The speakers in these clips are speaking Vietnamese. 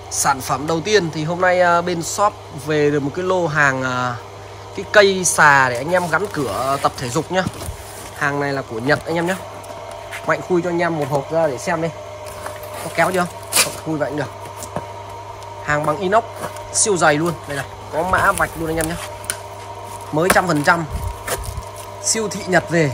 Sản phẩm đầu tiên thì hôm nay bên shop về được một cái lô hàng cái cây xà để anh em gắn cửa tập thể dục nhá. Hàng này là của Nhật anh em nhé. Mạnh khui cho anh em một hộp ra để xem đi. Có kéo chưa? Không, khui vậy cũng được. Hàng bằng inox siêu dày luôn. Đây này, có mã vạch luôn anh em nhé. Mới 100%. Siêu thị Nhật về.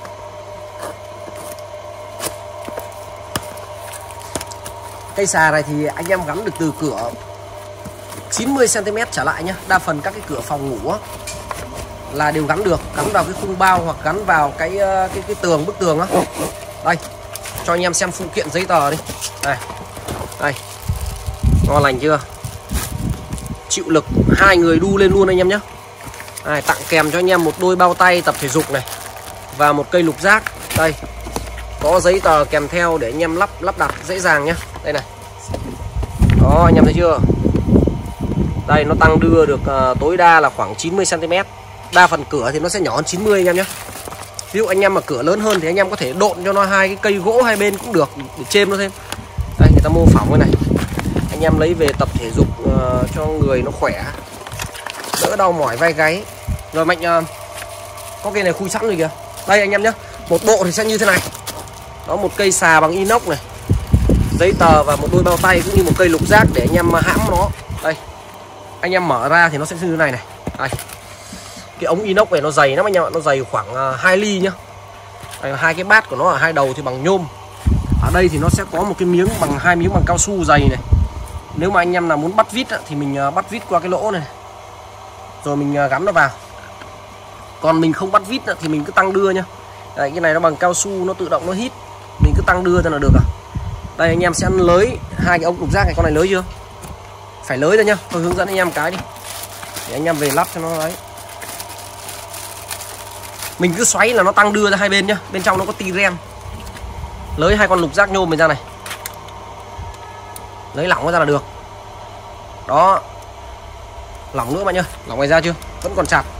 Cây xà này thì anh em gắn được từ cửa 90 cm trở lại nhé. Đa phần các cái cửa phòng ngủ á, là đều gắn được, gắn vào cái khung bao hoặc gắn vào cái tường, bức tường á. Đây, cho anh em xem phụ kiện giấy tờ đi. Đây, đây, ngon lành chưa? Chịu lực, 2 người đu lên luôn anh em nhé. Đây, tặng kèm cho anh em một đôi bao tay tập thể dục này và một cây lục giác. Đây, có giấy tờ kèm theo để anh em lắp đặt dễ dàng nhé. Đây này, đó anh em thấy chưa? Đây, nó tăng đưa được tối đa là khoảng 90 cm. Đa phần cửa thì nó sẽ nhỏ hơn 90 anh em nhé. Ví dụ anh em mà cửa lớn hơn thì anh em có thể độn cho nó 2 cái cây gỗ hai bên cũng được để chêm nó thêm. Đây, người ta mô phỏng cái này, anh em lấy về tập thể dục cho người nó khỏe, đỡ đau mỏi vai gáy. Rồi Mạnh có cây này khui sẵn rồi kìa. Đây anh em nhé, một bộ thì sẽ như thế này. Đó, một cây xà bằng inox này, giấy tờ và một đôi bao tay cũng như một cây lục giác để anh em hãm nó. Đây, anh em mở ra thì nó sẽ như thế này này. Đây, cái ống inox này nó dày lắm anh em ạ, nó dày khoảng 2 ly nhá. Đây, 2 cái bát của nó ở hai đầu thì bằng nhôm. Ở đây thì nó sẽ có một cái miếng bằng 2 miếng bằng cao su dày này. Nếu mà anh em nào muốn bắt vít thì mình bắt vít qua cái lỗ này, rồi mình gắn nó vào. Còn mình không bắt vít thì mình cứ tăng đưa nhá. Đây, cái này nó bằng cao su, nó tự động nó hít, mình cứ tăng đưa ra là được à. Đây, anh em sẽ lới 2 cái ống lục giác này. Con này lới chưa? Phải lới ra nhá. Tôi hướng dẫn anh em cái đi để anh em về lắp cho nó ấy. Mình cứ xoáy là nó tăng đưa ra hai bên nhá. Bên trong nó có ti ren. Lới 2 con lục giác nhôm mình ra này, lấy lỏng nó ra là được. Đó, lỏng nữa bạn ơi. Lỏng này ra chưa? Vẫn còn chặt.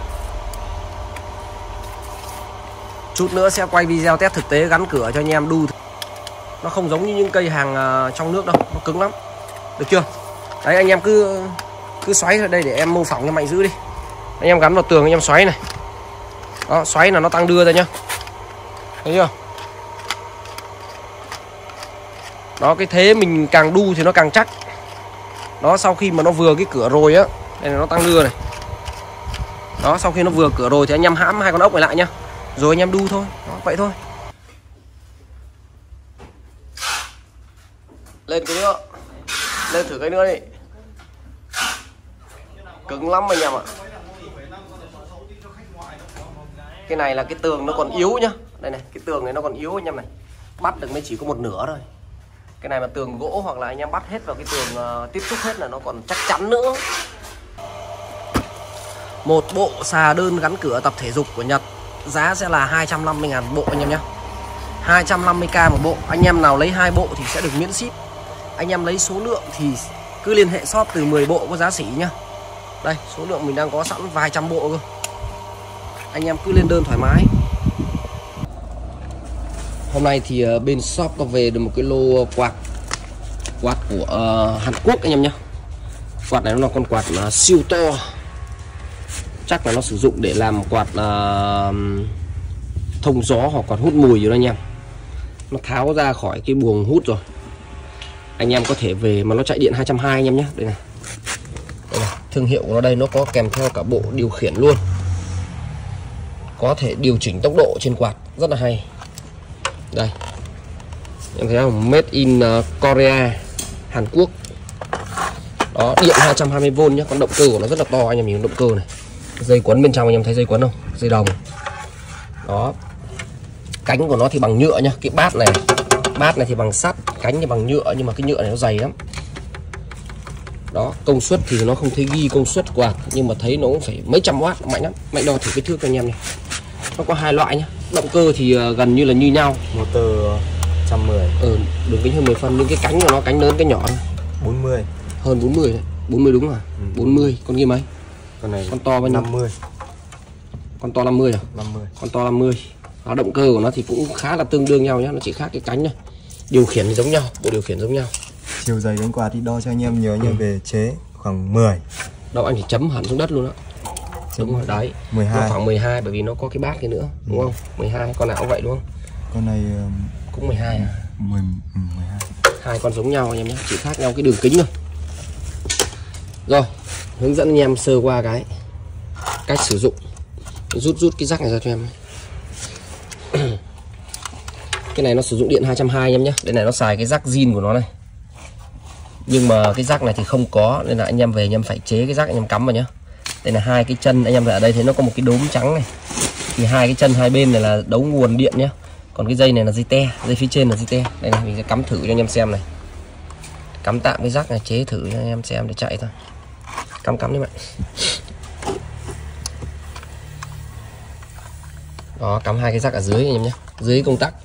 Chút nữa sẽ quay video test thực tế gắn cửa cho anh em đu. Nó không giống như những cây hàng trong nước đâu, nó cứng lắm. Được chưa? Đấy, anh em cứ xoáy ở đây để em mô phỏng cho Mạnh giữ đi. Anh em gắn vào tường anh em xoáy này. Đó, xoáy là nó tăng đưa ra nhá. Thấy chưa? Đó, cái thế mình càng đu thì nó càng chắc. Đó, sau khi mà nó vừa cái cửa rồi á, đây là nó tăng đưa này. Đó, sau khi nó vừa cửa rồi thì anh em hãm 2 con ốc này lại nhá. Rồi anh em đu thôi. Đó, vậy thôi. Lên cái nữa. Lên thử cái nữa đi. Cứng lắm anh em ạ. Cái này là cái tường nó còn yếu nhá. Đây này, cái tường này nó còn yếu anh em này. Bắt được mới chỉ có một nửa thôi. Cái này mà tường gỗ hoặc là anh em bắt hết vào cái tường tiếp xúc hết là nó còn chắc chắn nữa. Một bộ xà đơn gắn cửa tập thể dục của Nhật, giá sẽ là 250.000 bộ anh em nhé. 250k một bộ. Anh em nào lấy 2 bộ thì sẽ được miễn ship. Anh em lấy số lượng thì cứ liên hệ shop từ 10 bộ có giá sỉ nhá. Đây, số lượng mình đang có sẵn vài trăm bộ cơ. Anh em cứ lên đơn thoải mái. Hôm nay thì bên shop có về được một cái lô quạt của Hàn Quốc anh em nhé. Quạt này nó là con quạt siêu to. Chắc là nó sử dụng để làm quạt thông gió hoặc quạt hút mùi rồi đó anh em. Nó tháo ra khỏi cái buồng hút rồi. Anh em có thể về mà nó chạy điện 220 anh em nhé. Đây này. Đây này, thương hiệu của nó đây, nó có kèm theo cả bộ điều khiển luôn. Có thể điều chỉnh tốc độ trên quạt, rất là hay. Đây, em thấy không? Made in Korea, Hàn Quốc. Đó, điện 220V nhé. Con động cơ của nó rất là to, anh em nhìn động cơ này. Dây quấn bên trong anh em thấy dây quấn không? Dây đồng. Đó. Cánh của nó thì bằng nhựa nhá. Cái bát này thì bằng sắt, cánh thì bằng nhựa, nhưng mà cái nhựa này nó dày lắm. Đó, công suất thì nó không thấy ghi công suất quạt, nhưng mà thấy nó cũng phải mấy trăm W, mạnh lắm. Mạnh đo thử kích thước cho anh em này. Nó có 2 loại nhá. Động cơ thì gần như là như nhau. Motor 110. Đường kính hơn 10 phân, nhưng cái cánh của nó cánh lớn cái nhỏ thôi. 40. Hơn 40 đấy. 40 đúng à? 40, con kia mấy? Con này con to bao nhiêu? 50. Con to 50 à? 50. Con to 50. Đó, động cơ của nó thì cũng khá là tương đương nhau nhá, nó chỉ khác cái cánh thôi. Điều khiển thì giống nhau, bộ điều khiển giống nhau. chiều dày cánh quạt thì đo cho anh em nhớ nha, về chế khoảng 10. Đâu anh chỉ chấm hẳn xuống đất luôn đó. Đúng rồi đấy. 12. Nó khoảng 12 bởi vì nó có cái bát kia nữa, đúng không? 12, con nào cũng vậy đúng không? Con này cũng 12 à? 12. Hai con giống nhau anh em nhé, chỉ khác nhau cái đường kính thôi. Rồi, hướng dẫn anh em sơ qua cái cách sử dụng. Rút cái rắc này ra cho em. Cái này nó sử dụng điện 220 anh em nhé. Đây này nó xài cái rắc zin của nó này. Nhưng mà cái rắc này thì không có, nên là anh em về anh em phải chế cái rắc anh em cắm vào nhé. Đây là hai cái chân, anh em ở đây thấy nó có một cái đốm trắng này. Thì hai cái chân hai bên này là đấu nguồn điện nhé. Còn cái dây này là dây te, dây phía trên là dây te. Đây này, mình sẽ cắm thử cho anh em xem này. Cắm tạm cái rắc này, chế thử cho anh em xem để chạy thôi. Cắm đi bạn. Đó, cắm hai cái rắc ở dưới anh em nhé, dưới công tắc.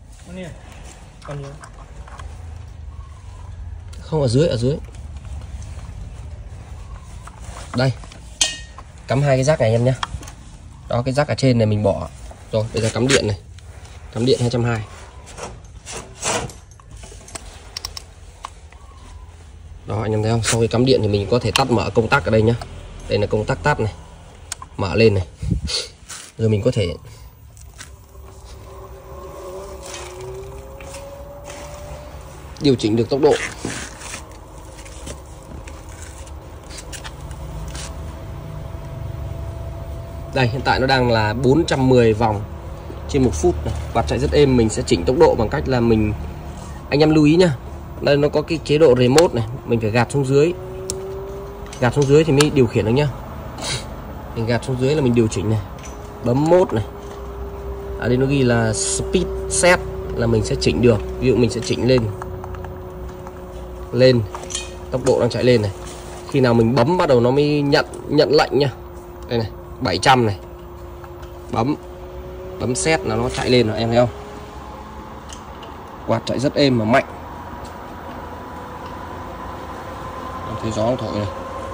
Không, ở dưới. Đây. Cắm hai cái rắc này anh em nhé. Đó, cái rắc ở trên này mình bỏ. Rồi, bây giờ cắm điện này. Cắm điện 220. Đó, anh em thấy không? Sau khi cắm điện thì mình có thể tắt mở công tắc ở đây nhá. Đây là công tắc tắt này. Mở lên này. Rồi mình có thể điều chỉnh được tốc độ. Đây, hiện tại nó đang là 410 vòng trên 1 phút này. Quạt chạy rất êm. Mình sẽ chỉnh tốc độ bằng cách là anh em lưu ý nhá. Đây nó có cái chế độ remote này, mình phải gạt xuống dưới. Gạt xuống dưới thì mới điều khiển được nhá. Mình gạt xuống dưới là mình điều chỉnh này. Bấm mode này. Ở đây nó ghi là speed set là mình sẽ chỉnh được. Ví dụ mình sẽ chỉnh lên tốc độ đang chạy lên này. Khi nào mình bấm bắt đầu nó mới nhận lệnh nha. Đây này, 700 này. Bấm set là nó chạy lên rồi, em thấy không? Quạt chạy rất êm mà mạnh. Em thấy gió thổi này.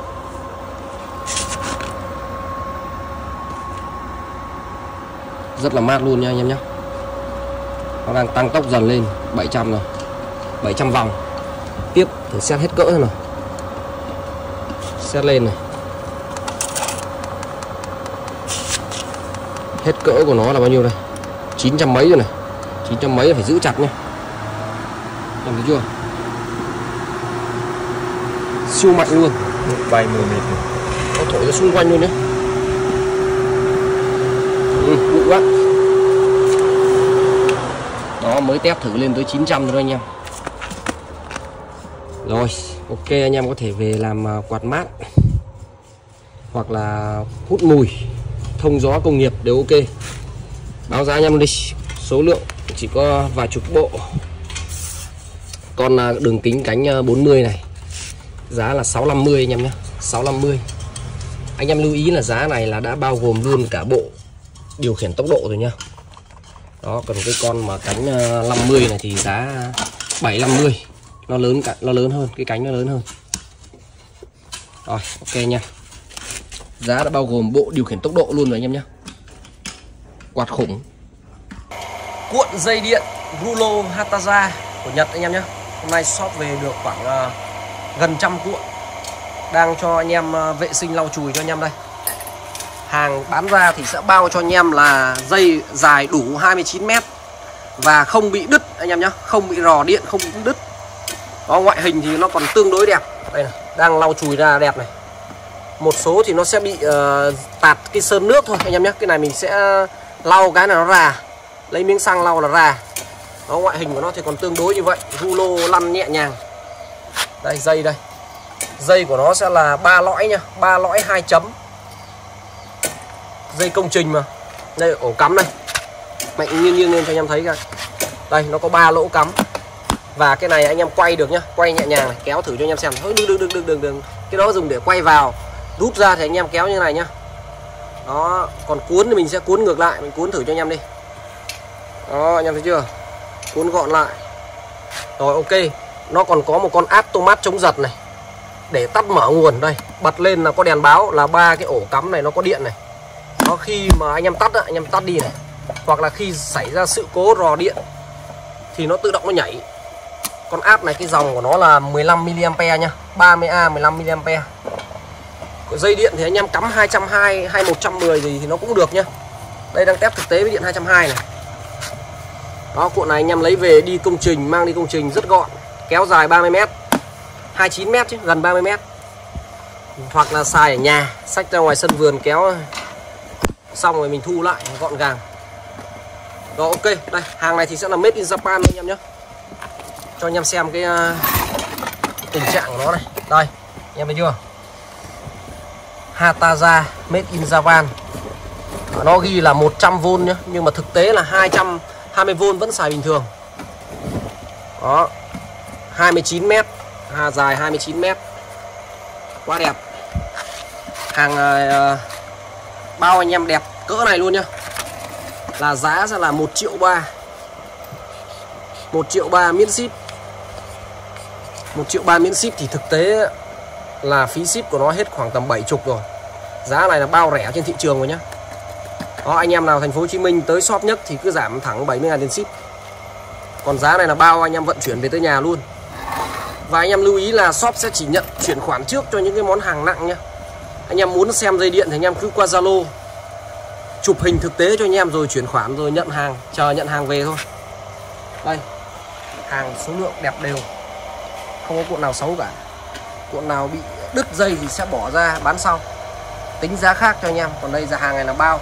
Rất là mát luôn nha anh em nhé. Nó đang tăng tốc dần lên 700 rồi, 700 vòng. Tiếp thử set hết cỡ thôi nào. Set lên này. Hết cỡ của nó là bao nhiêu đây? 900 mấy rồi này. 900 mấy phải giữ chặt nhé. Em thấy chưa? Siêu mạnh luôn. Bay 10 mét. Nó thổi ra xung quanh luôn nhé. Bụi quá. Đó, mới test thử lên tới 900 rồi anh em. Rồi, ok, anh em có thể về làm quạt mát hoặc là hút mùi, thông gió công nghiệp đều ok. Báo giá anh em đi. Số lượng chỉ có vài chục bộ. Còn đường kính cánh 40 này giá là 650 anh em nhé. 650. Anh em lưu ý là giá này là đã bao gồm luôn cả bộ điều khiển tốc độ rồi nhá. Đó, còn cái con mà cánh 50 này thì giá 750. Nó lớn hơn, cái cánh nó lớn hơn. Rồi, ok nha. Giá đã bao gồm bộ điều khiển tốc độ luôn rồi anh em nhé. Quạt khủng. Cuộn dây điện Rulo Hataza của Nhật anh em nhé. Hôm nay shop về được khoảng gần trăm cuộn. Đang cho anh em vệ sinh lau chùi cho anh em đây. Hàng bán ra thì sẽ bao cho anh em là dây dài đủ 29 mét và không bị đứt anh em nhé. Không bị rò điện, không bị đứt. Đó, ngoại hình thì nó còn tương đối đẹp. Đây này, đang lau chùi ra đẹp này. Một số thì nó sẽ bị tạt cái sơn nước thôi anh em nhé. Cái này mình sẽ lau cái này nó ra, lấy miếng xăng lau là ra. Đó, ngoại hình của nó thì còn tương đối như vậy. Rulo lăn nhẹ nhàng. Đây, dây đây. Dây của nó sẽ là 3 lõi nha, 3 lõi 2 chấm. Dây công trình mà. Đây ổ cắm này. Mạnh nghiêng lên cho anh em thấy coi. Đây, nó có 3 lỗ cắm. Và cái này anh em quay được nhá, quay nhẹ nhàng này, kéo thử cho anh em xem. Thôi đừng. Cái đó dùng để quay vào, rút ra thì anh em kéo như này nhá. Đó, còn cuốn thì mình sẽ cuốn ngược lại, mình cuốn thử cho anh em đi. Đó, anh em thấy chưa? Cuốn gọn lại. Rồi ok, nó còn có một con automat chống giật này. Để tắt mở nguồn đây, bật lên là có đèn báo là 3 cái ổ cắm này nó có điện này. Đó, khi mà anh em tắt á, anh em tắt đi này. Hoặc là khi xảy ra sự cố rò điện thì nó tự động nó nhảy. Con áp này cái dòng của nó là 15mA nha, 30A 15mA. Dây điện thì anh em cắm 220 hay 110 gì thì nó cũng được nhá. Đây đang test thực tế với điện 220 này. Đó, cuộn này anh em lấy về đi công trình, mang đi công trình rất gọn. Kéo dài 30m, 29m chứ, gần 30m. Hoặc là xài ở nhà, xách ra ngoài sân vườn kéo xong rồi mình thu lại gọn gàng. Rồi ok, đây, hàng này thì sẽ là made in Japan anh em nhé. Cho anh em xem cái tình trạng của nó này. Đây, anh em thấy chưa? Hataza made in Japan. Nó ghi là 100V nhá, nhưng mà thực tế là 220V vẫn xài bình thường. Đó, 29m, dài 29m. Quá đẹp. Hàng bao anh em đẹp cỡ này luôn nhá. Là giá sẽ là 1.3 triệu. 1.3 triệu miễn ship. 1.3 triệu miễn ship thì thực tế là phí ship của nó hết khoảng tầm 70 rồi. Giá này là bao rẻ trên thị trường rồi nhá. Đó, anh em nào thành phố Hồ Chí Minh tới shop nhất thì cứ giảm thẳng 70.000 tiền ship. Còn giá này là bao anh em vận chuyển về tới nhà luôn. Và anh em lưu ý là shop sẽ chỉ nhận chuyển khoản trước cho những cái món hàng nặng nhá. Anh em muốn xem dây điện thì anh em cứ qua Zalo chụp hình thực tế cho anh em rồi chuyển khoản rồi nhận hàng, chờ nhận hàng về thôi. Đây, hàng số lượng đẹp đều, không có cuộn nào xấu cả. Cuộn nào bị đứt dây thì sẽ bỏ ra bán sau, tính giá khác cho anh em. Còn đây giá hàng này là bao.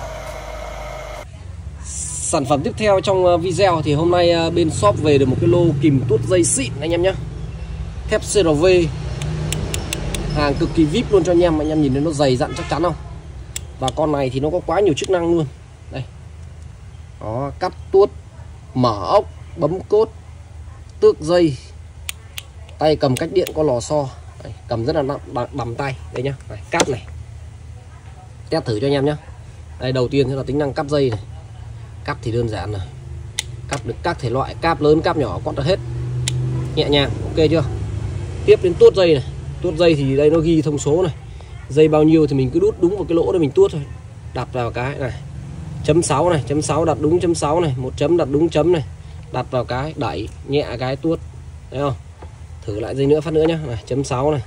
Sản phẩm tiếp theo trong video thì hôm nay bên shop về được một cái lô kìm tuốt dây xịn anh em nhé. Thép CRV, hàng cực kỳ VIP luôn cho anh em. Anh em nhìn thấy nó dày dặn chắc chắn không? Và con này thì nó có quá nhiều chức năng luôn. Đây, đó, cắt tuốt, mở ốc, bấm cốt, tước dây, tay cầm cách điện có lò xo. Đây, cầm rất là đầm tay. Đây nhá, đây, cắt này, test thử cho anh em nhé. Đây, đầu tiên sẽ là tính năng cắt dây này. Cắt thì đơn giản này, cắt được các thể loại, cáp lớn cáp nhỏ cắt được hết, nhẹ nhàng, ok chưa? Tiếp đến tuốt dây này. Tuốt dây thì đây nó ghi thông số này, dây bao nhiêu thì mình cứ đút đúng vào cái lỗ để mình tuốt thôi. Đặt vào cái này, chấm 6 này, chấm 6 đặt đúng chấm 6 này, một chấm đặt đúng chấm này, đặt vào cái đẩy nhẹ cái tuốt, thấy không? Thử lại dây nữa phát nữa nhá. Này, chấm 6 này,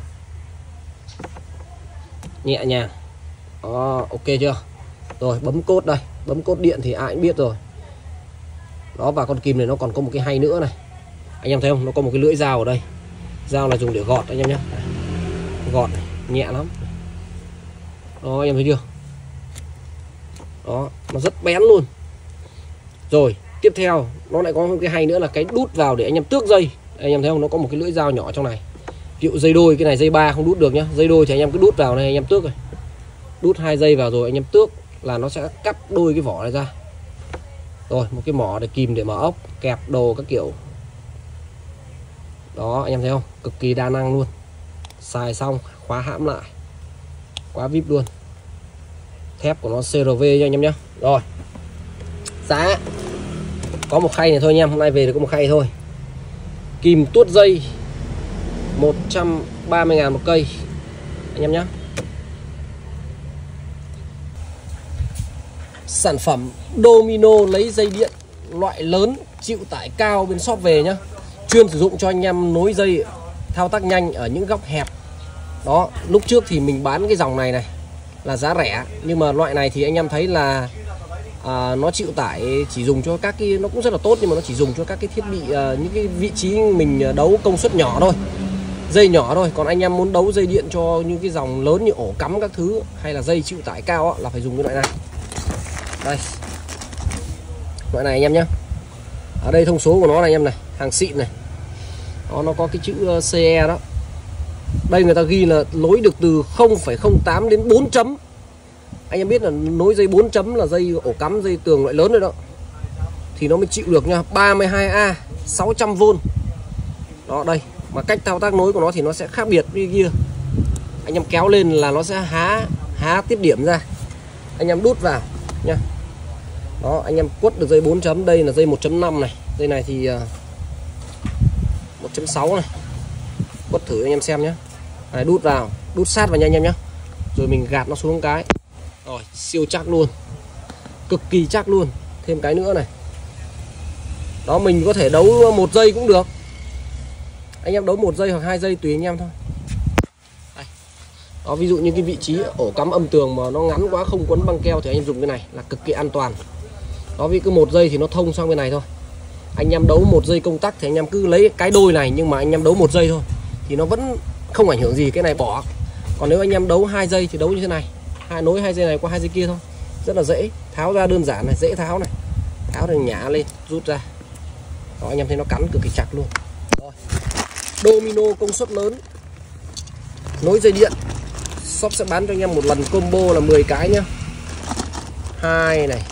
nhẹ nhàng. Đó, ok chưa? Rồi bấm cốt đây, bấm cốt điện thì ai cũng biết rồi. Đó, và con kìm này nó còn có một cái hay nữa này, anh em thấy không? Nó có một cái lưỡi dao ở đây. Dao là dùng để gọt anh em nhé. Gọt này, nhẹ lắm. Đó, anh em thấy chưa? Đó, nó rất bén luôn. Rồi, tiếp theo nó lại có một cái hay nữa là cái đút vào để anh em tước dây. Anh em thấy không? Nó có một cái lưỡi dao nhỏ trong này. Ví dụ dây đôi, cái này dây 3 không đút được nhá. Dây đôi thì anh em cứ đút vào này, anh em tước rồi. Đút 2 dây vào rồi anh em tước là nó sẽ cắt đôi cái vỏ này ra. Rồi, một cái mỏ để kìm để mở ốc, kẹp đồ các kiểu. Đó, anh em thấy không? Cực kỳ đa năng luôn. Xài xong khóa hãm lại, quá VIP luôn. Thép của nó CRV cho anh em nhé. Rồi, giá có một khay này thôi anh em. Hôm nay về được có một khay thôi. Kìm tuốt dây 130.000 một cây anh em nhé. Sản phẩm Domino lấy dây điện loại lớn chịu tải cao bên shop về nhá. Chuyên sử dụng cho anh em nối dây thao tác nhanh ở những góc hẹp. Đó, lúc trước thì mình bán cái dòng này này là giá rẻ, nhưng mà loại này thì anh em thấy là nó chịu tải, chỉ dùng cho các cái, nó cũng rất là tốt, nhưng mà nó chỉ dùng cho các cái thiết bị những cái vị trí mình đấu công suất nhỏ thôi, dây nhỏ thôi. Còn anh em muốn đấu dây điện cho những cái dòng lớn như ổ cắm các thứ hay là dây chịu tải cao á, là phải dùng cái loại này. Đây, loại này anh em nhé. Ở đây thông số của nó này anh em này, hàng xịn này. Đó, nó có cái chữ CE đó. Đây người ta ghi là nối được từ 0,08 đến 4 chấm. Anh em biết là nối dây 4 chấm là dây ổ cắm, dây tường loại lớn rồi đó, thì nó mới chịu được nha. 32A 600V. Đó, đây. Mà cách thao tác nối của nó thì nó sẽ khác biệt với kia. Anh em kéo lên là nó sẽ há tiếp điểm ra, anh em đút vào nha. Đó, anh em quất được dây 4 chấm. Đây là dây 1.5 này. Dây này thì 1.6 này. Quất thử anh em xem nhé. Này, đút vào, đút sát vào nha anh em nhé. Rồi mình gạt nó xuống cái. Rồi, siêu chắc luôn, cực kỳ chắc luôn. Thêm cái nữa này. Đó, mình có thể đấu 1 giây cũng được. Anh em đấu 1 giây hoặc 2 giây tùy anh em thôi. Đây. Đó, ví dụ như cái vị trí ổ cắm âm tường mà nó ngắn quá không quấn băng keo thì anh em dùng cái này là cực kỳ an toàn. Đó, vì cứ 1 giây thì nó thông sang bên này thôi. Anh em đấu 1 giây công tắc thì anh em cứ lấy cái đôi này, nhưng mà anh em đấu 1 giây thôi thì nó vẫn không ảnh hưởng gì, cái này bỏ. Còn nếu anh em đấu 2 giây thì đấu như thế này, nối 2 dây này qua 2 dây kia thôi. Rất là dễ, tháo ra đơn giản này, dễ tháo này. Tháo thì nhả lên, rút ra. Đó, anh em thấy nó cắn cực kỳ chặt luôn. Rồi. Domino công suất lớn, nối dây điện. Shop sẽ bán cho anh em một lần combo là 10 cái nhá. 2 này,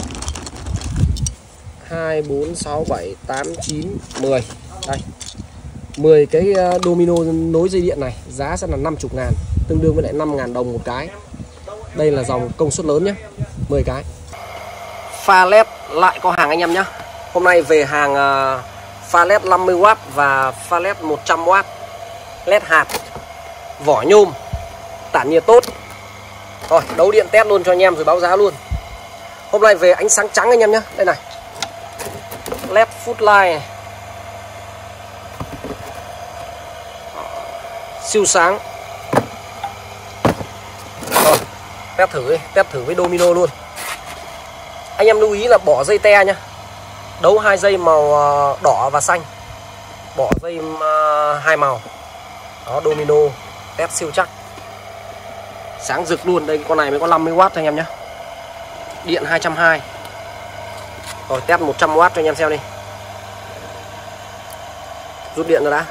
2, 4, 6, 7, 8, 9, 10. Đây, 10 cái domino nối dây điện này, giá sẽ là 50.000, tương đương với lại 5.000 đồng một cái. Đây là dòng công suất lớn nhé, 10 cái. Pha led lại có hàng anh em nhé. Hôm nay về hàng pha led 50W và pha led 100W. Led hạt, vỏ nhôm, tản nhiệt tốt. Rồi, đấu điện test luôn cho anh em rồi báo giá luôn. Hôm nay về ánh sáng trắng anh em nhé. Đây này, led footlight này, siêu sáng. Rồi, test thử với domino luôn. Anh em lưu ý là bỏ dây te nhá. Đấu 2 dây màu đỏ và xanh, bỏ dây 2 màu. Đó, domino test siêu chắc, sáng rực luôn. Đây, con này mới có 50W cho anh em nhé. Điện 220. Rồi, test 100W cho anh em xem đi. Rút điện rồi đã.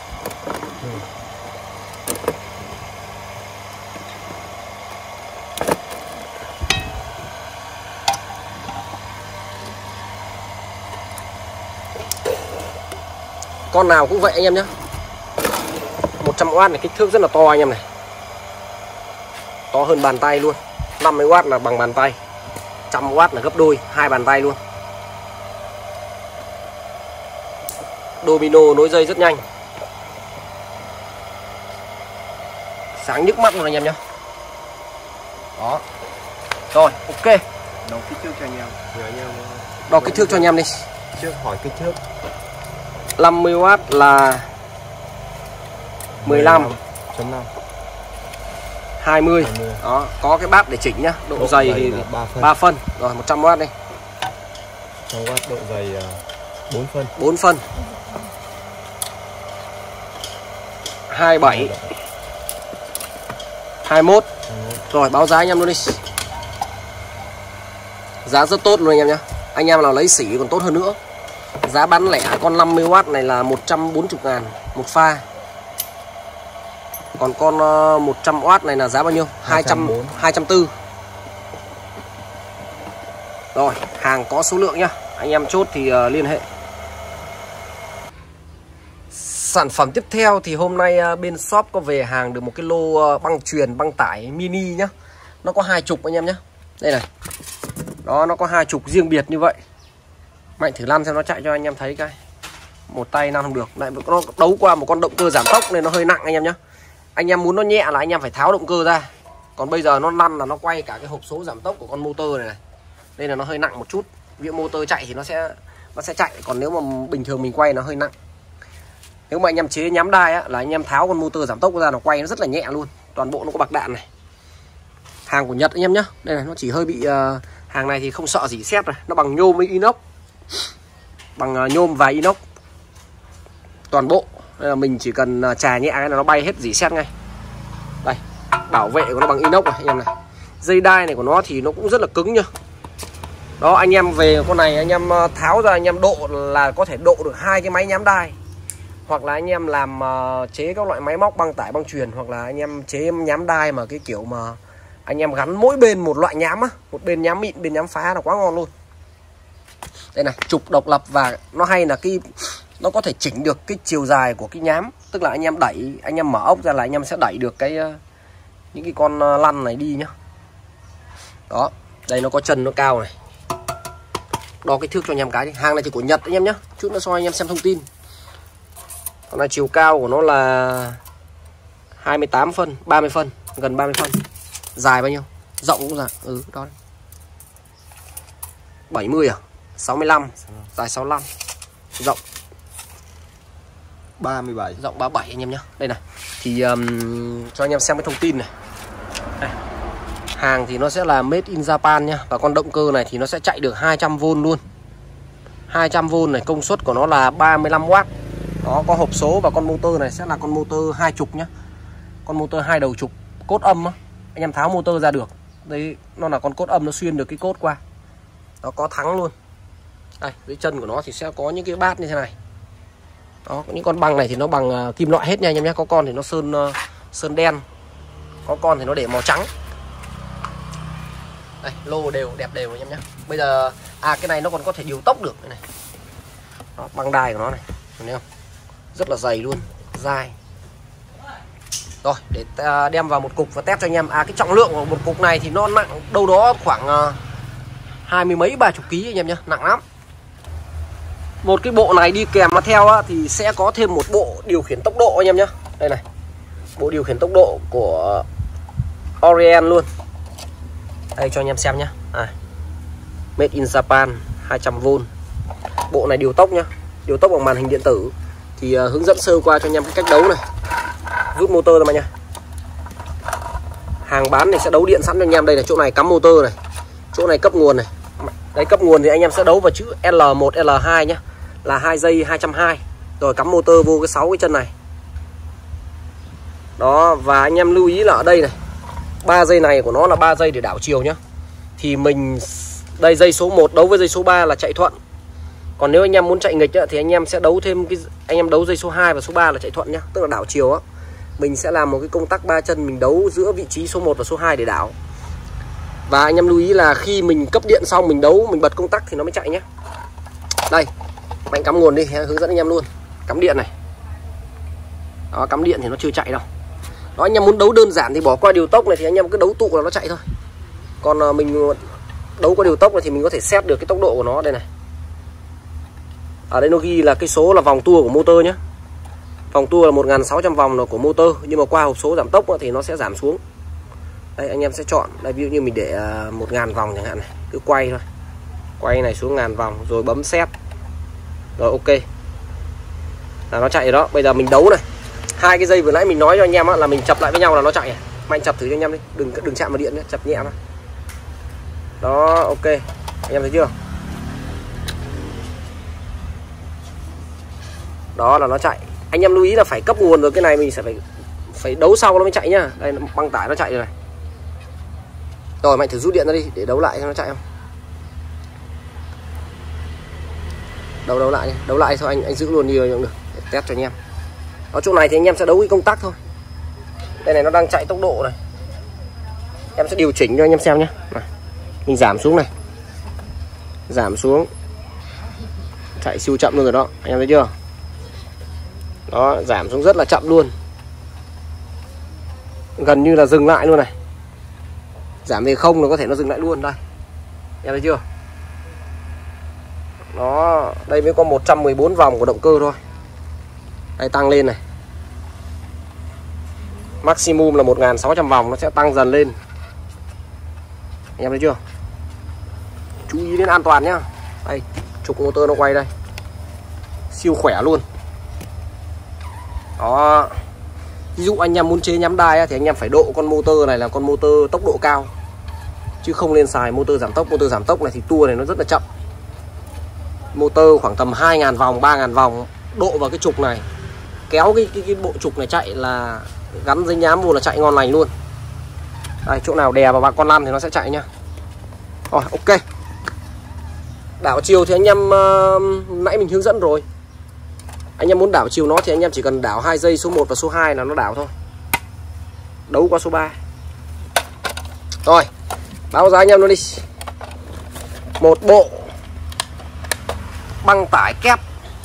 Con nào cũng vậy anh em nhé. 100W này, kích thước rất là to anh em này, to hơn bàn tay luôn. 50W là bằng bàn tay, 100W là gấp đôi, 2 bàn tay luôn. Domino nối dây rất nhanh, sáng nhức mắt luôn anh em nhé. Đó. Rồi, ok. Đo kích thước cho anh em. Đo kích thước cho anh em đi. Trước hỏi kích thước. 50W là 15.5, 20. Đó, có cái bát để chỉnh nhá. Độ dày thì 3 phân. Rồi, 100W đi. 100W độ dày 4 phân. 4 phân. 27, 21. Rồi, báo giá anh em luôn đi. Giá rất tốt luôn anh em nhé. Anh em nào lấy xỉ còn tốt hơn nữa. Giá bán lẻ con 50W này là 140.000 một pha. Còn con 100W này là giá bao nhiêu? 240. Rồi, hàng có số lượng nhá. Anh em chốt thì liên hệ. Sản phẩm tiếp theo thì hôm nay bên shop có về hàng được một cái lô băng chuyền, băng tải mini nhá. Nó có 2 trục anh em nhé. Đây này. Đó, nó có 2 trục riêng biệt như vậy. Mạnh thử lăn xem nó chạy cho anh em thấy cái. Một tay lăn không được. Lại nó đấu qua một con động cơ giảm tốc nên nó hơi nặng anh em nhé. Anh em muốn nó nhẹ là anh em phải tháo động cơ ra. Còn bây giờ nó lăn là nó quay cả cái hộp số giảm tốc của con motor này này. Đây là nó hơi nặng một chút. Ví dụ motor chạy thì nó sẽ chạy. Còn nếu mà bình thường mình quay nó hơi nặng. Nếu mà anh em chế nhắm đai á, là anh em tháo con motor giảm tốc ra, nó quay nó rất là nhẹ luôn. Toàn bộ nó có bạc đạn này. Hàng của Nhật anh em nhé. Đây này, nó chỉ hơi bị hàng này thì không sợ gì xét rồi. Nó bằng nhôm với inox. Bằng nhôm và inox toàn bộ. Đây là mình chỉ cần chà nhẹ cái là nó bay hết dỉ xét ngay. Đây, bảo vệ của nó bằng inox này anh em này. Dây đai này của nó thì nó cũng rất là cứng nhá. Đó, anh em về con này anh em tháo ra, anh em độ là có thể độ được 2 cái máy nhám đai. Hoặc là anh em làm chế các loại máy móc băng tải băng chuyền, hoặc là anh em chế nhám đai mà cái kiểu mà anh em gắn mỗi bên một loại nhám á, một bên nhám mịn, bên nhám phá là quá ngon luôn. Đây này, trục độc lập và nó hay là cái nó có thể chỉnh được cái chiều dài của cái nhám, tức là anh em đẩy, anh em mở ốc ra là anh em sẽ đẩy được cái những cái con lăn này đi nhá. Đó, đây nó có chân nó cao này. Đo kích thước cho anh em cái đi. Hàng này thì của Nhật anh em nhé. Chút nữa cho anh em xem thông tin. Còn là chiều cao của nó là 28 phân, 30 phân, gần 30 phân. Dài bao nhiêu? Rộng cũng dài. Đó. 70 à? 65, dài 65. Rộng. 37. Rộng 37 anh em nhé. Đây này. Thì cho anh em xem cái thông tin này. Đây. Hàng thì nó sẽ là made in Japan nhá. Và con động cơ này thì nó sẽ chạy được 200V luôn. 200V này, công suất của nó là 35W. Đó, có hộp số và con motor này sẽ là con motor 20 nhá. Con motor 2 đầu trục, cốt âm á. Anh em tháo motor ra được. Đây nó là con cốt âm, nó xuyên được cái cốt qua. Nó có thắng luôn. Đây, dưới chân của nó thì sẽ có những cái bát như thế này. Đó, những con băng này thì nó bằng kim loại hết nha anh em nhé. Có con thì nó sơn đen, có con thì nó để màu trắng. Đây, lô đều, đẹp đều anh em nhé. Bây giờ cái này nó còn có thể điều tốc được này. Đó, băng đai của nó này, thấy không? Rất là dày luôn, dai. Rồi, để đem vào một cục và test cho anh em. Cái trọng lượng của một cục này thì nó nặng đâu đó khoảng 20 mấy 30 kg anh em nhé, nặng lắm. Một cái bộ này đi kèm mà theo thì sẽ có thêm một bộ điều khiển tốc độ anh em nhé. Đây này, bộ điều khiển tốc độ của Orient luôn. Đây cho anh em xem nhé. Made in Japan, 200V. Bộ này điều tốc nhá, điều tốc bằng màn hình điện tử. Thì hướng dẫn sơ qua cho anh em cái cách đấu này. Rút motor ra mà nha. Hàng bán thì sẽ đấu điện sẵn cho anh em. Đây là chỗ này cắm motor này, chỗ này cấp nguồn này. Đây, cấp nguồn thì anh em sẽ đấu vào chữ L1, L2 nhá, là 2 dây 220. Rồi cắm motor vô cái 6 cái chân này. Đó, và anh em lưu ý là ở đây này, 3 dây này của nó là 3 dây để đảo chiều nhá. Thì mình đây, dây số 1 đấu với dây số 3 là chạy thuận. Còn nếu anh em muốn chạy nghịch thì anh em sẽ đấu thêm cái, anh em đấu dây số 2 và số 3 là chạy thuận nhá, tức là đảo chiều á. Mình sẽ làm một cái công tắc 3 chân, mình đấu giữa vị trí số 1 và số 2 để đảo. Và anh em lưu ý là khi mình cấp điện xong mình đấu, mình bật công tắc thì nó mới chạy nhé. Đây, mạnh cắm nguồn đi, hướng dẫn anh em luôn. Cắm điện này. Đó, cắm điện thì nó chưa chạy đâu. Đó, anh em muốn đấu đơn giản thì bỏ qua điều tốc này thì anh em cứ đấu tụ là nó chạy thôi. Còn mình đấu qua điều tốc này thì mình có thể set được cái tốc độ của nó. Đây này. Ở đây nó ghi là cái số là vòng tua của motor nhé. Vòng tua là 1600 vòng là của motor, nhưng mà qua hộp số giảm tốc thì nó sẽ giảm xuống. Đây, anh em sẽ chọn. Đây, ví dụ như mình để 1000 vòng chẳng hạn này, cứ quay thôi. Quay này xuống 1000 vòng rồi bấm set. Rồi ok. Là nó chạy rồi đó. Bây giờ mình đấu này. Hai cái dây vừa nãy mình nói cho anh em là mình chập lại với nhau là nó chạy. Mạnh chập thử cho anh em đi, đừng chạm vào điện nhé, chập nhẹ thôi. Đó, ok. Anh em thấy chưa? Đó là nó chạy. Anh em lưu ý là phải cấp nguồn rồi, cái này mình sẽ phải đấu sau nó mới chạy nhá. Đây, băng tải nó chạy rồi này. Rồi Mạnh thử rút điện ra đi để đấu lại cho nó chạy không. Đấu lại đi, đấu lại thôi, anh giữ luôn đi rồi cũng được để test cho anh em. Ở chỗ này thì anh em sẽ đấu cái công tắc thôi. Đây này, nó đang chạy tốc độ này. Em sẽ điều chỉnh cho anh em xem nhé. Mình giảm xuống này, giảm xuống, chạy siêu chậm luôn rồi đó, anh em thấy chưa? Đó, giảm xuống rất là chậm luôn, gần như là dừng lại luôn này. Giảm về không là có thể nó dừng lại luôn. Đây, em thấy chưa? Đó, đây mới có 114 vòng của động cơ thôi. Đây, tăng lên này, maximum là 1600 vòng, nó sẽ tăng dần lên. Anh em thấy chưa? Chú ý đến an toàn nhá. Đây, trục motor nó quay đây, siêu khỏe luôn. Đó, ví dụ anh em muốn chế nhắm đai thì anh em phải độ con motor này là con motor tốc độ cao, chứ không nên xài motor giảm tốc. Motor giảm tốc này thì tua này nó rất là chậm. Motor khoảng tầm 2000 vòng, 3000 vòng, độ vào cái trục này, kéo cái bộ trục này chạy là gắn dây nhám vô là chạy ngon lành luôn. Đây, chỗ nào đè vào ba con lăn thì nó sẽ chạy nhá. Rồi, ok. Đảo chiều thì anh em nãy mình hướng dẫn rồi. Anh em muốn đảo chiều nó thì anh em chỉ cần đảo 2 dây số 1 và số 2 là nó đảo thôi. Đấu qua số 3. Rồi, báo giá anh em luôn đi. Một bộ băng tải kép,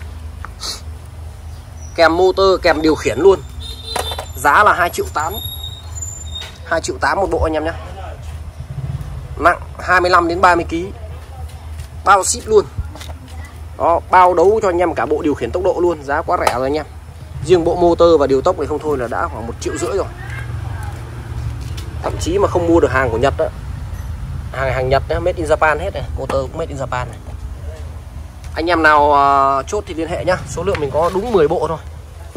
kèm motor, kèm điều khiển luôn. Giá là 2.8 triệu. 2.8 triệu một bộ anh em nhé. Nặng 25 đến 30 kg. Bao ship luôn. Đó, bao đấu cho anh em cả bộ điều khiển tốc độ luôn. Giá quá rẻ rồi anh em. Riêng bộ motor và điều tốc này không thôi là đã khoảng 1,5 triệu rồi. Thậm chí mà không mua được hàng của Nhật đó. Hàng Nhật đó, made in Japan hết này. Motor cũng made in Japan này. Anh em nào chốt thì liên hệ nhá. Số lượng mình có đúng 10 bộ thôi.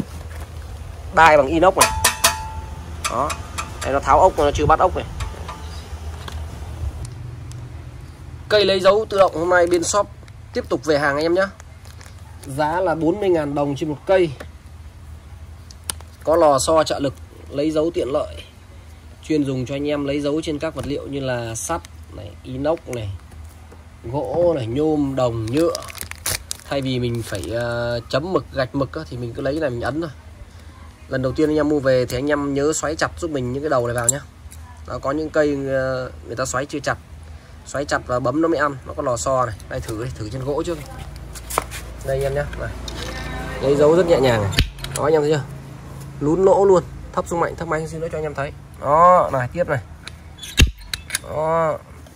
đai bằng inox này. Đó, đây nó tháo ốc mà nó chưa bắt ốc này. Cây lấy dấu tự động hôm nay bên shop tiếp tục về hàng anh em nhé. Giá là 40.000 đồng trên một cây. Có lò xo trợ lực, lấy dấu tiện lợi, chuyên dùng cho anh em lấy dấu trên các vật liệu như là sắt này, inox này, gỗ này, nhôm, đồng, nhựa. Thay vì mình phải chấm mực, gạch mực thì mình cứ lấy này mình ấn thôi. Lần đầu tiên anh em mua về thì anh em nhớ xoáy chặt giúp mình những cái đầu này vào nhé. Nó có những cây người ta xoáy chưa chặt, xoáy chặt và bấm nó mới ăn. Nó có lò xo này, đây thử trên gỗ trước. Đây anh em nhé, này. Lấy dấu rất nhẹ nhàng này. Đó anh em thấy chưa? Lún lỗ luôn, thấp xuống mạnh, thấp mạnh xin lỗi cho anh em thấy. Đó, này tiếp này. Đó.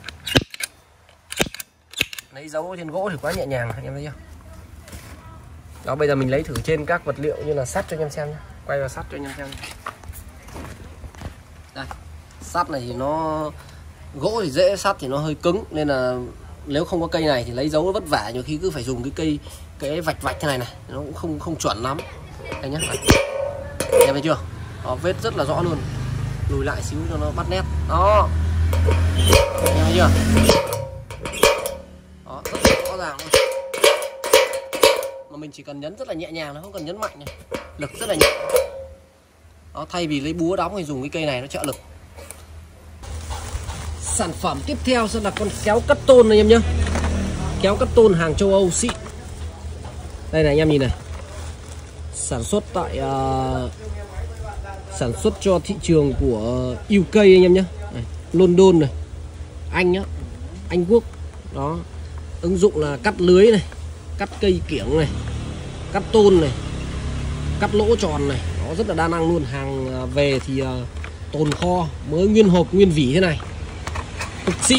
Lấy dấu trên gỗ thì quá nhẹ nhàng, anh em thấy chưa? Đó, bây giờ mình lấy thử trên các vật liệu như là sắt cho anh em xem nhé. Quay vào sắt cho anh em xem. Đây, sắt này thì nó gỗ thì dễ, sắt thì nó hơi cứng nên là nếu không có cây này thì lấy dấu vất vả, nhiều khi cứ phải dùng cái vạch thế này nó cũng không chuẩn lắm. Đây nhá. Em thấy chưa? Đó, vết rất là rõ luôn. Lùi lại xíu cho nó bắt nét. Đó. Em thấy chưa? Đó, rất là rõ ràng luôn. Mà mình chỉ cần nhấn rất là nhẹ nhàng, nó không cần nhấn mạnh này. Lực rất là nhẹ. Đó, thay vì lấy búa đóng thì dùng cái cây này nó trợ lực. Sản phẩm tiếp theo sẽ là con kéo cắt tôn này anh em nhé. Kéo cắt tôn hàng châu Âu xịn. Đây này anh em nhìn này. Sản xuất tại sản xuất cho thị trường của UK anh em nhé. London này, Anh nhá, Anh Quốc. Đó, ứng dụng là cắt lưới này, cắt cây kiểng này, cắt tôn này, cắt lỗ tròn này. Nó rất là đa năng luôn. Hàng về thì tồn kho mới nguyên hộp nguyên vỉ thế này, cực xịn.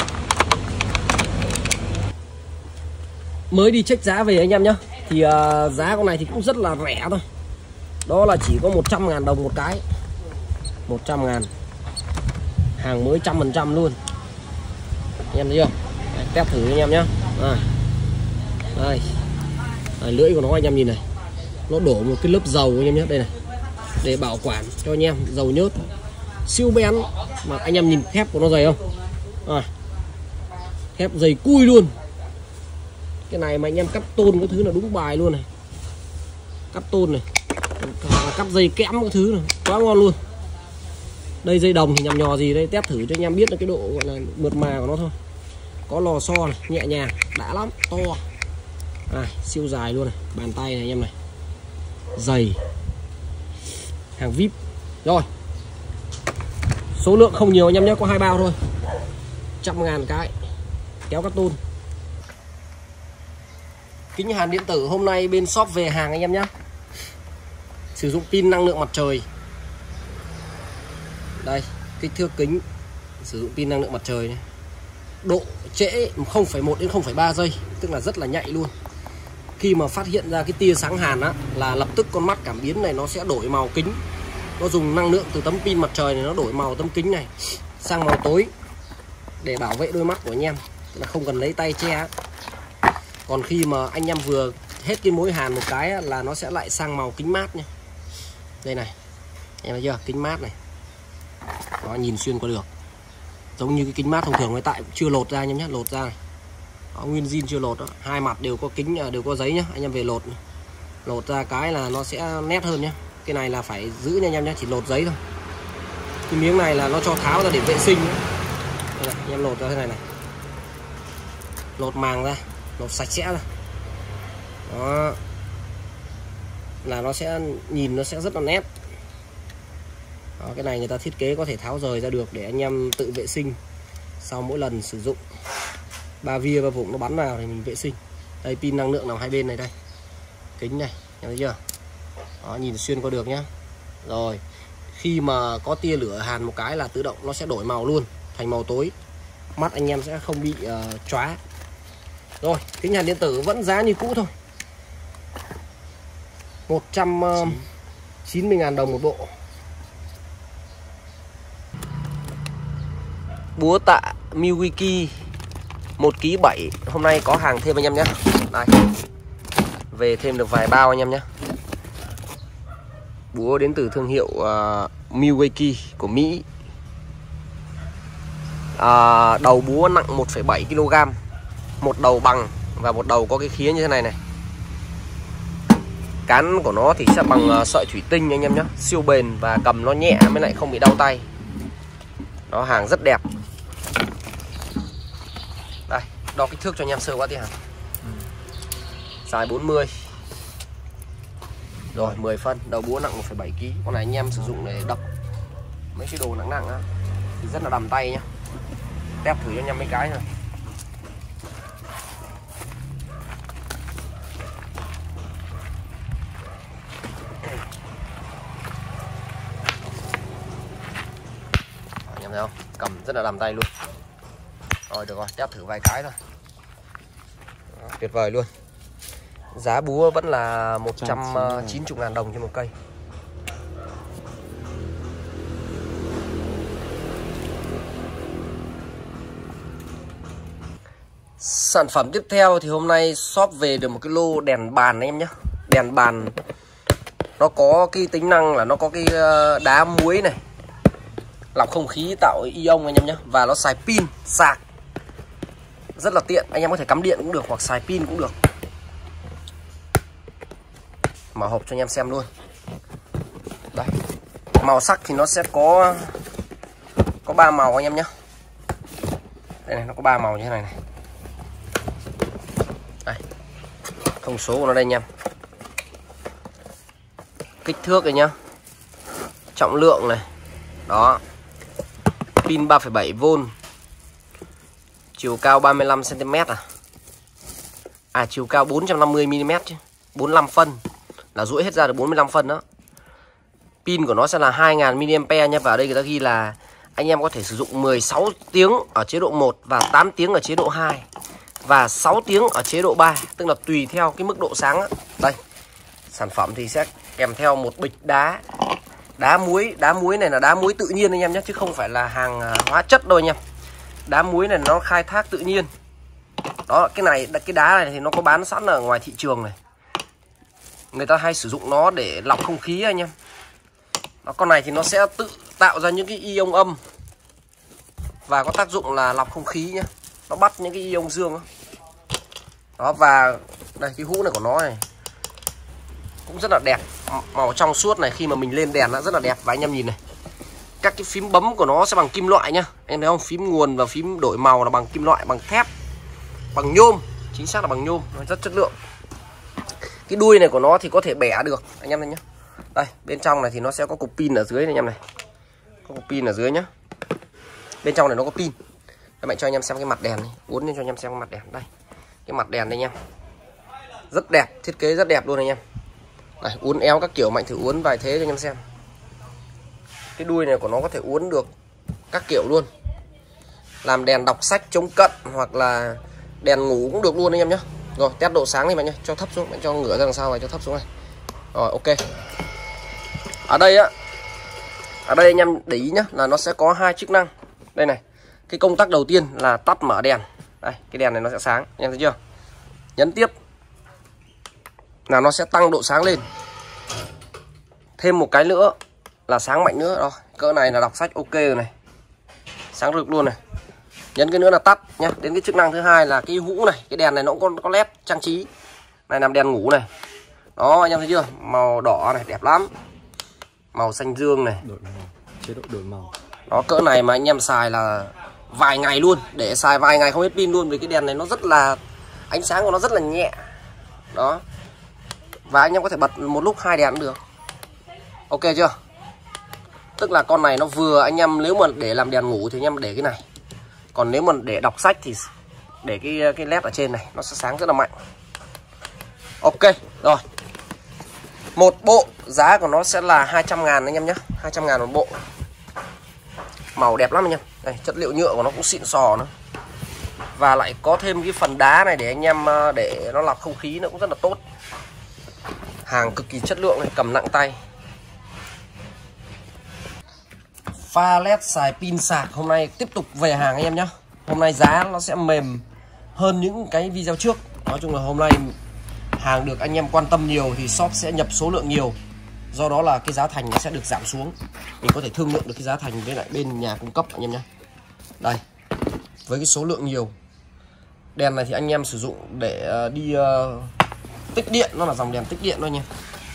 Mới đi check giá về anh em nhé. Thì giá con này thì cũng rất là rẻ thôi. Đó là chỉ có 100.000 đồng một cái. 100.000. Hàng mới 100% luôn. Anh em thấy chưa? Đấy, test thử anh em nhé. Đây. Đây, lưỡi của nó anh em nhìn này. Nó đổ một cái lớp dầu anh em nhé. Đây này. Để bảo quản cho anh em. Dầu nhớt. Siêu bén. Mà anh em nhìn thép của nó dày không? Thép dày cui luôn. Cái này mà anh em cắt tôn cái thứ là đúng bài luôn này. Cắt tôn này, cắt dây kẽm cái thứ này, quá ngon luôn. Đây dây đồng thì nhằm nhò gì đây, test thử cho anh em biết là cái độ gọi là mượt mà của nó thôi. Có lò xo này, nhẹ nhàng, đã lắm, to. Siêu dài luôn này, bàn tay này anh em này. Dày. Hàng VIP. Rồi. Số lượng không nhiều anh em nhé, có 2 bao thôi. 100.000 cái. Kéo cắt tôn. Kính hàn điện tử hôm nay bên shop về hàng anh em nhé. Sử dụng pin năng lượng mặt trời. Đây, kích thước kính sử dụng pin năng lượng mặt trời này. Độ trễ 0,1 đến 0,3 giây, tức là rất là nhạy luôn. Khi mà phát hiện ra cái tia sáng hàn á, là lập tức con mắt cảm biến này nó sẽ đổi màu kính. Nó dùng năng lượng từ tấm pin mặt trời này, nó đổi màu tấm kính này sang màu tối để bảo vệ đôi mắt của anh em, tức là không cần lấy tay che. Còn khi mà anh em vừa hết cái mối hàn một cái là nó sẽ lại sang màu kính mát nha. Đây này, em thấy chưa? Kính mát này. Đó, nhìn xuyên qua được. Giống như cái kính mát thông thường với tại chưa lột ra anh em nhé, lột ra này. Đó, nguyên zin chưa lột đó. Hai mặt đều có kính, đều có giấy nhá. Anh em về lột này. Lột ra cái là nó sẽ nét hơn nhá. Cái này là phải giữ nha anh em nhé, chỉ lột giấy thôi. Cái miếng này là nó cho tháo ra để vệ sinh nhá. Đây này, anh em lột ra thế này này. Lột màng ra, lột sạch sẽ ra. Đó. Là nó sẽ nhìn nó sẽ rất là nét. Đó, cái này người ta thiết kế có thể tháo rời ra được để anh em tự vệ sinh sau mỗi lần sử dụng. Ba vía ba vùng nó bắn vào thì mình vệ sinh. Đây, pin năng lượng nằm hai bên này đây. Kính này, thấy chưa? Đó, nhìn xuyên qua được nhá. Rồi, khi mà có tia lửa hàn một cái là tự động nó sẽ đổi màu luôn, thành màu tối. Mắt anh em sẽ không bị chóa. Rồi, kính hàn điện tử vẫn giá như cũ thôi. 190.000 đồng một bộ. Búa tạ Milwaukee 1,7 kg. Hôm nay có hàng thêm anh em nhé. Đây. Về thêm được vài bao anh em nhé. Búa đến từ thương hiệu Milwaukee của Mỹ. Đầu búa nặng 1,7 kg, một đầu bằng và một đầu có cái khía như thế này này. Cán của nó thì sẽ bằng sợi thủy tinh anh em nhé, siêu bền và cầm nó nhẹ mới lại không bị đau tay. Đó, hàng rất đẹp. Đây, đo kích thước cho anh em sơ qua tí hàng. Dài 40. Rồi 10 phân, đầu búa nặng 1,7 kg. Con này anh em sử dụng để đập mấy cái đồ nặng nặng á thì rất là đầm tay nhá. Test thử cho anh em mấy cái rồi. Anh em thấy không? Cầm rất là đầm tay luôn. Rồi được rồi, test thử vài cái thôi. Đó, tuyệt vời luôn. Giá búa vẫn là 190.000 đồng trên một cây. Sản phẩm tiếp theo thì hôm nay shop về được một cái lô đèn bàn anh em nhé. Đèn bàn nó có cái tính năng là nó có cái đá muối này, lọc không khí, tạo ion anh em nhé. Và nó xài pin sạc, rất là tiện. Anh em có thể cắm điện cũng được hoặc xài pin cũng được. Mở hộp cho anh em xem luôn. Đây, màu sắc thì nó sẽ có 3 màu anh em nhé. Đây này, nó có 3 màu như thế này này. Đây, thông số của nó đây anh em. Kích thước này nhá, trọng lượng này, đó, pin 3,7V, chiều cao 35 cm chiều cao 450 mm chứ, 45 phân là duỗi hết ra được 45 phân đó. Pin của nó sẽ là 2000 mAh nha. Và ở đây người ta ghi là anh em có thể sử dụng 16 tiếng ở chế độ 1 và 8 tiếng ở chế độ 2 và 6 tiếng ở chế độ 3, tức là tùy theo cái mức độ sáng đó. Đây, sản phẩm thì sẽ kèm theo một bịch đá muối. Đá muối này là đá muối tự nhiên anh em nhé, chứ không phải là hàng hóa chất đâu anh em. Đá muối này nó khai thác tự nhiên. Đó, cái đá này thì nó có bán sẵn ở ngoài thị trường này. Người ta hay sử dụng nó để lọc không khí anh em. Đó, con này thì nó sẽ tự tạo ra những cái ion âm và có tác dụng là lọc không khí nhé. Nó bắt những cái ion dương đó. Đó, và đây cái hũ này của nó này cũng rất là đẹp, màu trong suốt này, khi mà mình lên đèn nó rất là đẹp. Và anh em nhìn này, các cái phím bấm của nó sẽ bằng kim loại nhá, em thấy không? Phím nguồn và phím đổi màu là bằng kim loại, bằng thép, bằng nhôm, chính xác là bằng nhôm, nó rất chất lượng. Cái đuôi này của nó thì có thể bẻ được anh em thấy nhá. Đây, bên trong này thì nó sẽ có cục pin ở dưới này anh em này, có cục pin ở dưới nhá. Bên trong này nó có pin. Các bạn cho anh em xem cái mặt đèn này, uốn lên cho anh em xem cái mặt đèn. Đây, cái mặt đèn đây anh em, rất đẹp, thiết kế rất đẹp luôn anh em. Đây, uốn éo các kiểu, mạnh thử uốn vài thế cho anh em xem. Cái đuôi này của nó có thể uốn được các kiểu luôn, làm đèn đọc sách chống cận hoặc là đèn ngủ cũng được luôn anh em nhé. Rồi test độ sáng đi bạn nhé, cho thấp xuống, bạn cho ngửa ra đằng sau này, cho thấp xuống này. Rồi ok. Ở đây anh em để ý nhá, là nó sẽ có 2 chức năng. Đây này, cái công tắc đầu tiên là tắt mở đèn. Đây, cái đèn này nó sẽ sáng, anh em thấy chưa? Nhấn tiếp là nó sẽ tăng độ sáng lên. Thêm một cái nữa là sáng mạnh nữa. Rồi, cỡ này là đọc sách ok rồi này, sáng rực luôn này. Nhấn cái nữa là tắt nhá. Đến cái chức năng thứ hai là cái hũ này, cái đèn này nó cũng có led trang trí. Này làm đèn ngủ này. Đó, anh em thấy chưa? Màu đỏ này đẹp lắm. Màu xanh dương này. Đổi màu, chế độ đổi màu. Đó, cỡ này mà anh em xài là vài ngày luôn, để xài vài ngày không hết pin luôn. Vì cái đèn này nó rất là, ánh sáng của nó rất là nhẹ. Đó. Và anh em có thể bật một lúc 2 đèn cũng được. Ok chưa? Tức là con này nó vừa, anh em nếu mà để làm đèn ngủ thì anh em để cái này. Còn nếu mà để đọc sách thì để cái led ở trên này, nó sẽ sáng rất là mạnh. Ok, rồi. Một bộ giá của nó sẽ là 200.000 anh em nhé, 200.000 một bộ. Màu đẹp lắm anh em. Đây, chất liệu nhựa của nó cũng xịn sò nữa. Và lại có thêm cái phần đá này để anh em để nó lọc không khí, nó cũng rất là tốt. Hàng cực kỳ chất lượng này, cầm nặng tay. Pha led xài pin sạc hôm nay tiếp tục về hàng anh em nhé. Hôm nay giá nó sẽ mềm hơn những cái video trước. Nói chung là hôm nay hàng được anh em quan tâm nhiều thì shop sẽ nhập số lượng nhiều. Do đó là cái giá thành nó sẽ được giảm xuống. Mình có thể thương lượng được cái giá thành với lại bên nhà cung cấp anh em nhé. Đây, với cái số lượng nhiều. Đèn này thì anh em sử dụng để đi tích điện, nó là dòng đèn tích điện thôi nha.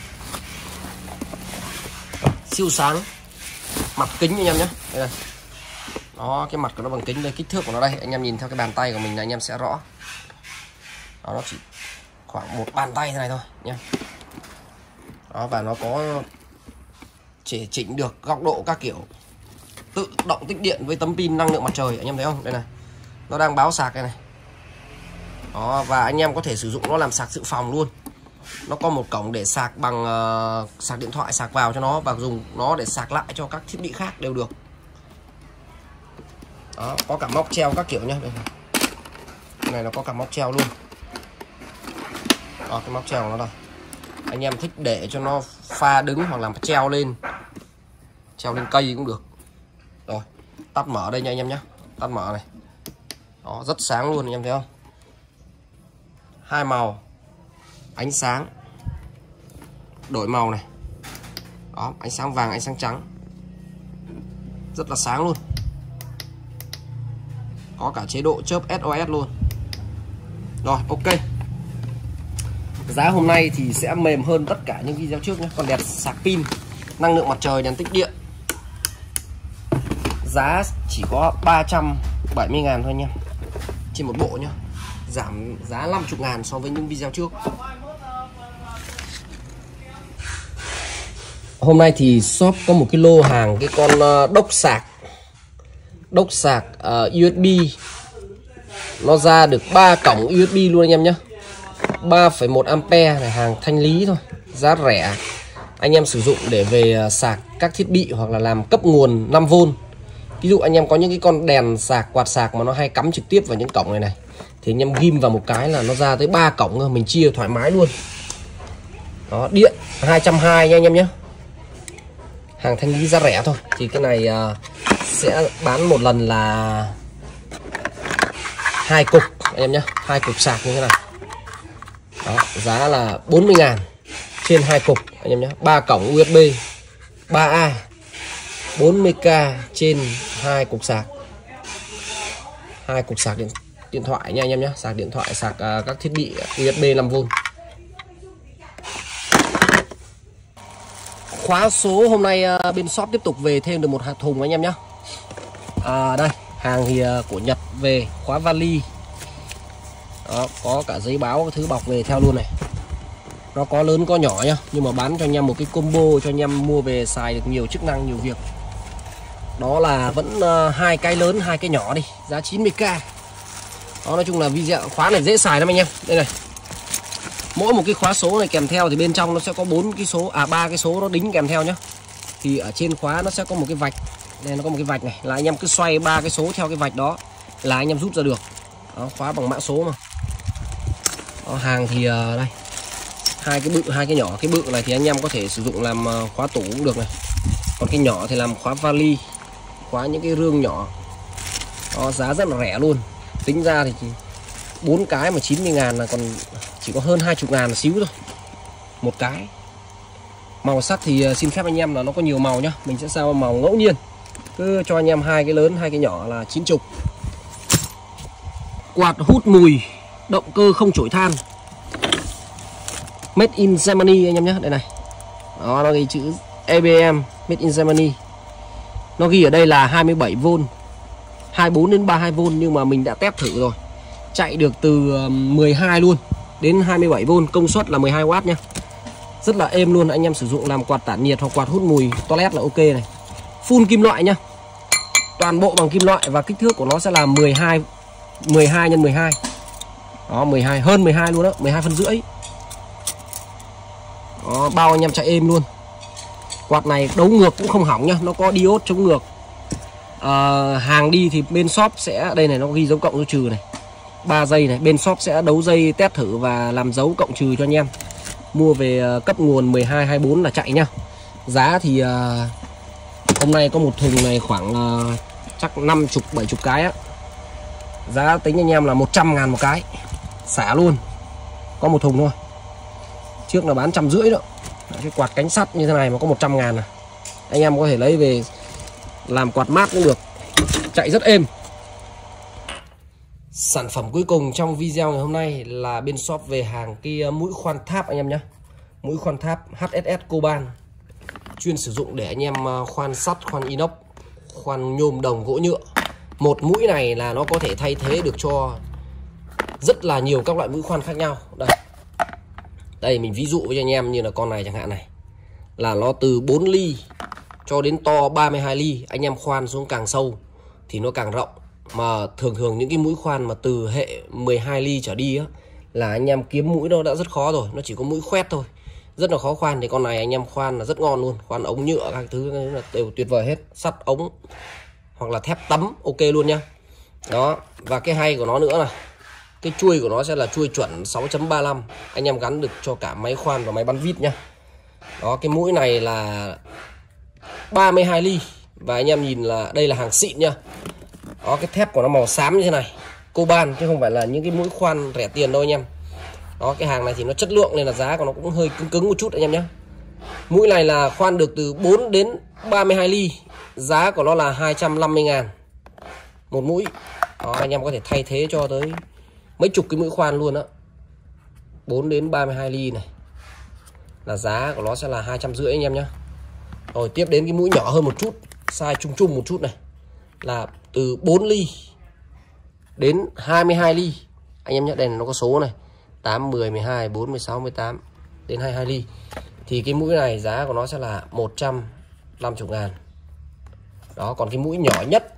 Siêu sáng. Mặt kính anh em nhé. Đây này. Đó, cái mặt của nó bằng kính đây, kích thước của nó đây, anh em nhìn theo cái bàn tay của mình là anh em sẽ rõ. Đó, nó chỉ khoảng một bàn tay thế này thôi nha. Đó, và nó có chỉ chỉnh được góc độ các kiểu, tự động tích điện với tấm pin năng lượng mặt trời, anh em thấy không? Đây này, nó đang báo sạc đây này. Đó, và anh em có thể sử dụng nó làm sạc dự phòng luôn. Nó có một cổng để sạc bằng sạc điện thoại, sạc vào cho nó, và dùng nó để sạc lại cho các thiết bị khác đều được. Đó, có cả móc treo các kiểu nhá. Đây này. Cái này nó có cả móc treo luôn. Đó, cái móc treo của nó đây. Anh em thích để cho nó pha đứng hoặc là treo lên cây cũng được. Rồi, tắt mở đây nha anh em nhé. Tắt mở này. Đó, rất sáng luôn anh em thấy không? Hai màu ánh sáng, đổi màu này. Đó, ánh sáng vàng, ánh sáng trắng, rất là sáng luôn. Có cả chế độ chớp SOS luôn. Rồi, ok. Giá hôm nay thì sẽ mềm hơn tất cả những video trước nhé. Còn đèn sạc pin năng lượng mặt trời, đèn tích điện, giá chỉ có 370.000 thôi nha, trên một bộ nhá. Giảm giá 50.000 so với những video trước. Hôm nay thì shop có một cái lô hàng, cái con đốc sạc USB. Nó ra được 3 cổng USB luôn anh em nhé. 3,1A này, hàng thanh lý thôi, giá rẻ. Anh em sử dụng để về sạc các thiết bị hoặc là làm cấp nguồn 5V. Ví dụ anh em có những cái con đèn sạc, quạt sạc mà nó hay cắm trực tiếp vào những cổng này này, thì anh em ghim vào một cái là nó ra tới 3 cổng thôi, mình chia thoải mái luôn. Đó, điện 220 nha anh em nhé. Hàng thanh lý giá rẻ thôi. Thì cái này sẽ bán một lần là 2 cục anh em nhé, 2 cục sạc như thế này. Đó, giá là 40.000 trên 2 cục anh em nhé. 3 cổng USB 3A, 40k trên 2 cục sạc. 2 cục sạc điện thoại nha anh em nhé. Sạc điện thoại, sạc các thiết bị USB 5V. Khóa số hôm nay bên shop tiếp tục về thêm được một hạt thùng anh em nhé. Đây, hàng thì của Nhật về, khóa vali. Đó, có cả giấy báo, thứ bọc về theo luôn này. Nó có lớn có nhỏ nhá, nhưng mà bán cho anh em một cái combo cho anh em mua về xài được nhiều chức năng, nhiều việc. Đó là vẫn 2 cái lớn, 2 cái nhỏ đi, giá 90k. Đó, nói chung là video khóa này dễ xài lắm anh em. Đây này. Mỗi một cái khóa số này kèm theo thì bên trong nó sẽ có 4 cái số, 3 cái số nó đính kèm theo nhá. Thì ở trên khóa nó sẽ có một cái vạch. Đây, nó có một cái vạch này, là anh em cứ xoay 3 cái số theo cái vạch đó là anh em rút ra được. Đó, khóa bằng mã số mà. Đó, hàng thì đây, 2 cái bự, 2 cái nhỏ. Cái bự này thì anh em có thể sử dụng làm khóa tủ cũng được này. Còn cái nhỏ thì làm khóa vali, khóa những cái rương nhỏ. Đó, giá rất là rẻ luôn. Tính ra thì 4 cái mà 90.000 là còn chỉ có hơn 20.000 một xíu thôi. Một cái. Màu sắc thì xin phép anh em là nó có nhiều màu nhá. Mình sẽ sao màu ngẫu nhiên. Cứ cho anh em 2 cái lớn, 2 cái nhỏ là 90. Quạt hút mùi, động cơ không chổi than, Made in Germany anh em nhé. Đây này. Đó, nó ghi chữ EBM Made in Germany. Nó ghi ở đây là 27V, 24 đến 32V, nhưng mà mình đã test thử rồi. Chạy được từ 12 luôn đến 27V, công suất là 12W nhá. Rất là êm luôn, anh em sử dụng làm quạt tản nhiệt hoặc quạt hút mùi toilet là ok này. Full kim loại nhá. Toàn bộ bằng kim loại và kích thước của nó sẽ là 12 x 12. Đó, 12, hơn 12 luôn đó, 12,5 phân. Đó, bao anh em chạy êm luôn. Quạt này đấu ngược cũng không hỏng nhá, nó có diode chống ngược. Hàng đi thì bên shop sẽ, đây này nó ghi dấu cộng dấu trừ này, 3 giây này, bên shop sẽ đấu dây test thử và làm dấu cộng trừ cho anh em. Mua về cấp nguồn 12, 24 là chạy nhá. Giá thì hôm nay có một thùng này khoảng chắc 50, 70 cái á. Giá tính anh em là 100.000 một cái. Xả luôn. Có một thùng thôi. Trước là bán 150 đó. Cái quạt cánh sắt như thế này mà có 100 ngàn à. Anh em có thể lấy về làm quạt mát cũng được, chạy rất êm. Sản phẩm cuối cùng trong video ngày hôm nay là bên shop về hàng cái mũi khoan tháp anh em nhé. Mũi khoan tháp HSS Coban, chuyên sử dụng để anh em khoan sắt, khoan inox, khoan nhôm, đồng, gỗ, nhựa. Một mũi này là nó có thể thay thế được cho rất là nhiều các loại mũi khoan khác nhau. Đây mình ví dụ với anh em như là con này chẳng hạn này, là nó từ 4 ly cho đến to 32 ly. Anh em khoan xuống càng sâu thì nó càng rộng. Mà thường những cái mũi khoan mà từ hệ 12 ly trở đi á, là anh em kiếm mũi nó đã rất khó rồi. Nó chỉ có mũi khoét thôi, rất là khó khoan. Thì con này anh em khoan là rất ngon luôn. Khoan ống nhựa các thứ là đều tuyệt vời hết. Sắt ống hoặc là thép tấm ok luôn nhá. Đó. Và cái hay của nó nữa là cái chuôi của nó sẽ là chuôi chuẩn 6.35. Anh em gắn được cho cả máy khoan và máy bắn vít nhá. Đó, cái mũi này là 32 ly. Và anh em nhìn là đây là hàng xịn nhá. Đó, cái thép của nó màu xám như thế này, Coban, chứ không phải là những cái mũi khoan rẻ tiền đâu anh em. Đó, cái hàng này thì nó chất lượng nên là giá của nó cũng hơi cứng một chút anh em nhé. Mũi này là khoan được từ 4 đến 32 ly. Giá của nó là 250 ngàn một mũi. Đó, anh em có thể thay thế cho tới mấy chục cái mũi khoan luôn đó. 4 đến 32 ly này là giá của nó sẽ là 250 anh em nhé. Rồi tiếp đến cái mũi nhỏ hơn một chút, size chung một chút này, là từ 4 ly đến 22 ly. Anh em nhé, đây nó có số này, 8, 10, 12, 4, 16, 18 đến 22 ly. Thì cái mũi này giá của nó sẽ là 150 ngàn. Đó, còn cái mũi nhỏ nhất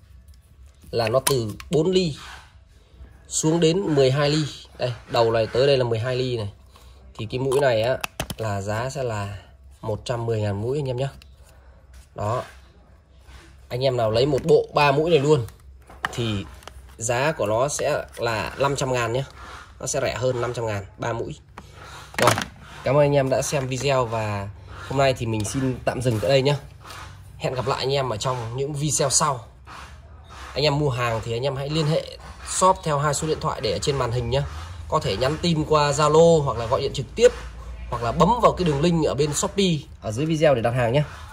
là nó từ 4 ly xuống đến 12 ly. Đây, đầu này tới đây là 12 ly này. Thì cái mũi này á là giá sẽ là 110 ngàn mũi anh em nhé. Đó. Anh em nào lấy một bộ 3 mũi này luôn thì giá của nó sẽ là 500 ngàn nhé. Nó sẽ rẻ hơn 500 ngàn 3 mũi. Rồi, cảm ơn anh em đã xem video. Và hôm nay thì mình xin tạm dừng tại đây nhé. Hẹn gặp lại anh em ở trong những video sau. Anh em mua hàng thì anh em hãy liên hệ shop theo 2 số điện thoại để ở trên màn hình nhé. Có thể nhắn tin qua Zalo hoặc là gọi điện trực tiếp, hoặc là bấm vào cái đường link ở bên Shopee ở dưới video để đặt hàng nhé.